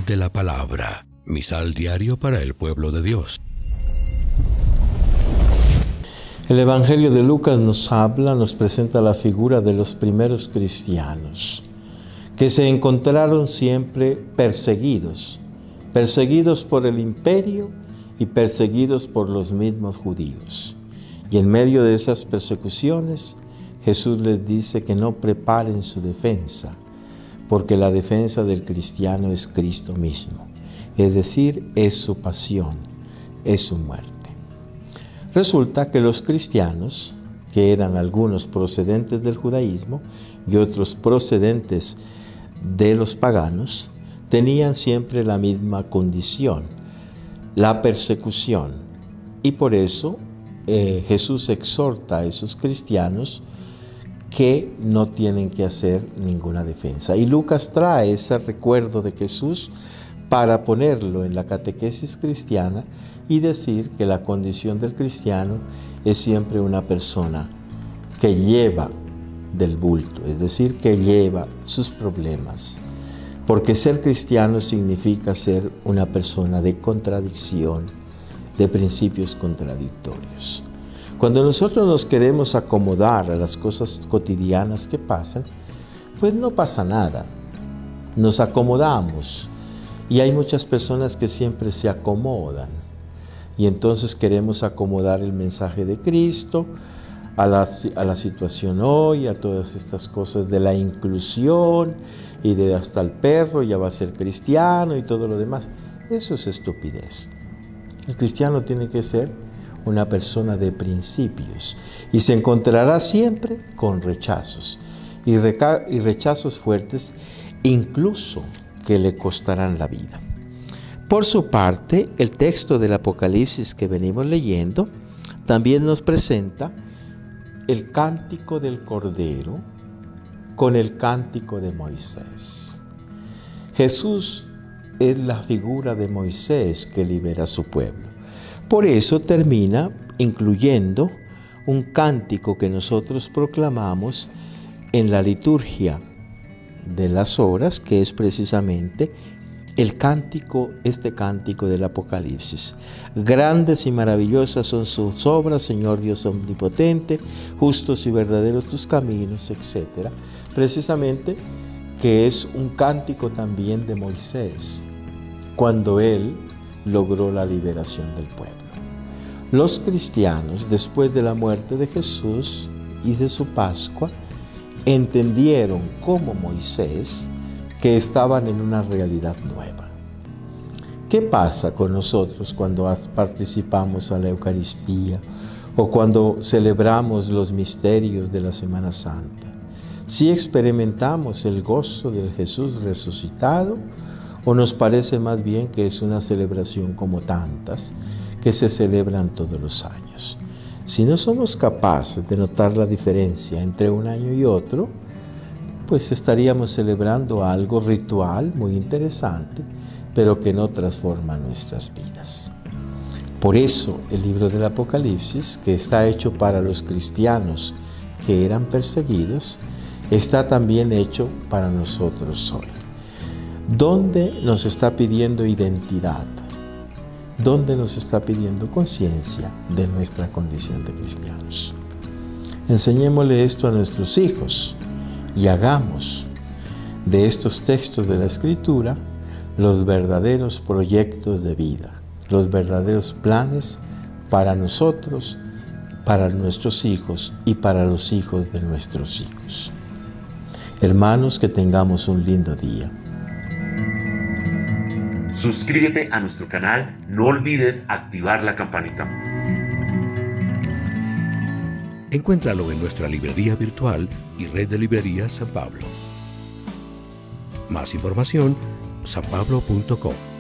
de la palabra. Misal diario para el pueblo de Dios. El Evangelio de Lucas nos presenta la figura de los primeros cristianos, que se encontraron siempre perseguidos por el imperio y perseguidos por los mismos judíos. Y en medio de esas persecuciones, Jesús les dice que no preparen su defensa, porque la defensa del cristiano es Cristo mismo, es decir, es su pasión, es su muerte. Resulta que los cristianos, que eran algunos procedentes del judaísmo y otros procedentes de los paganos, tenían siempre la misma condición, la persecución. Y por eso Jesús exhorta a esos cristianos que no tienen que hacer ninguna defensa. Y Lucas trae ese recuerdo de Jesús para ponerlo en la catequesis cristiana y decir que la condición del cristiano es siempre una persona que lleva del bulto, es decir, que lleva sus problemas. Porque ser cristiano significa ser una persona de contradicción, de principios contradictorios. Cuando nosotros nos queremos acomodar a las cosas cotidianas que pasan, pues no pasa nada. Nos acomodamos y hay muchas personas que siempre se acomodan. Y entonces queremos acomodar el mensaje de Cristo a la situación hoy, a todas estas cosas de la inclusión y de hasta el perro ya va a ser cristiano y todo lo demás. Eso es estupidez. El cristiano tiene que ser una persona de principios y se encontrará siempre con rechazos y rechazos fuertes, incluso que le costarán la vida. Por su parte, el texto del Apocalipsis que venimos leyendo también nos presenta el cántico del Cordero con el cántico de Moisés. Jesús es la figura de Moisés que libera a su pueblo. Por eso termina incluyendo un cántico que nosotros proclamamos en la liturgia de las horas, que es precisamente este cántico del Apocalipsis. Grandes y maravillosas son sus obras, Señor Dios omnipotente, justos y verdaderos tus caminos, etc. Precisamente que es un cántico también de Moisés, cuando él logró la liberación del pueblo. Los cristianos, después de la muerte de Jesús y de su Pascua, entendieron como Moisés que estaban en una realidad nueva. ¿Qué pasa con nosotros cuando participamos a la Eucaristía o cuando celebramos los misterios de la Semana Santa? ¿Si experimentamos el gozo del Jesús resucitado o nos parece más bien que es una celebración como tantas que se celebran todos los años? Si no somos capaces de notar la diferencia entre un año y otro, pues estaríamos celebrando algo ritual muy interesante, pero que no transforma nuestras vidas. Por eso el libro del Apocalipsis, que está hecho para los cristianos que eran perseguidos, está también hecho para nosotros hoy, donde nos está pidiendo identidad, donde nos está pidiendo conciencia de nuestra condición de cristianos. Enseñémosle esto a nuestros hijos y hagamos de estos textos de la Escritura los verdaderos proyectos de vida, los verdaderos planes para nosotros, para nuestros hijos y para los hijos de nuestros hijos. Hermanos, que tengamos un lindo día. Suscríbete a nuestro canal, no olvides activar la campanita. Encuéntralo en nuestra librería virtual y red de librerías San Pablo. Más información, sanpablo.com.